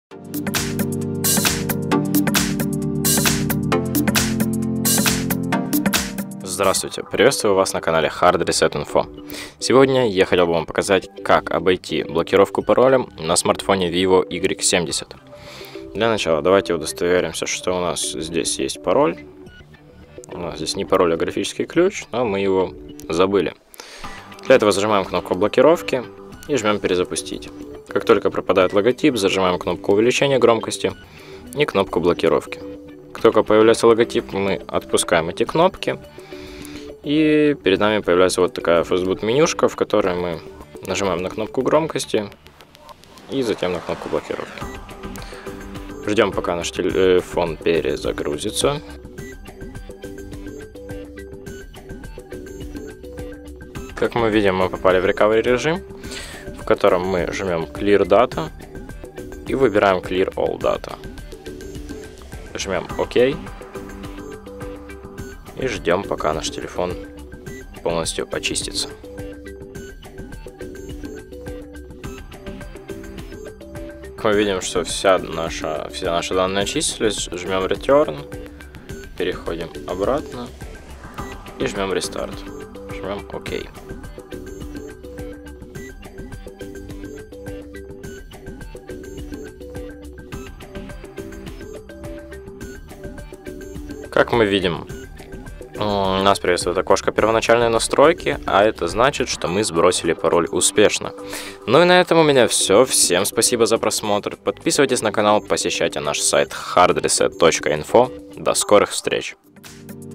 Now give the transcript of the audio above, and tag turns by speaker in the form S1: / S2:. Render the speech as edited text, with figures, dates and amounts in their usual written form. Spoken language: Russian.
S1: Здравствуйте, приветствую вас на канале Hard Reset Info. Сегодня я хотел бы вам показать, как обойти блокировку пароля на смартфоне Vivo Y70. Для начала давайте удостоверимся, что у нас здесь есть пароль. У нас здесь не пароль, а графический ключ, но мы его забыли. Для этого зажимаем кнопку блокировки и жмем перезапустить. Как только пропадает логотип, зажимаем кнопку увеличения громкости и кнопку блокировки. Как только появляется логотип, мы отпускаем эти кнопки. И перед нами появляется вот такая фастбут менюшка, в которой мы нажимаем на кнопку громкости и затем на кнопку блокировки. Ждем, пока наш телефон перезагрузится. Как мы видим, мы попали в recovery режим, в котором мы жмем Clear Data и выбираем Clear All Data. Жмем ОК. И ждем, пока наш телефон полностью очистится. Как мы видим, что все наши данные очистились, жмем Return, переходим обратно и жмем Restart. Жмем ОК. Как мы видим, нас приветствует окошко первоначальной настройки, а это значит, что мы сбросили пароль успешно. Ну и на этом у меня все. Всем спасибо за просмотр. Подписывайтесь на канал, посещайте наш сайт hardreset.info. До скорых встреч!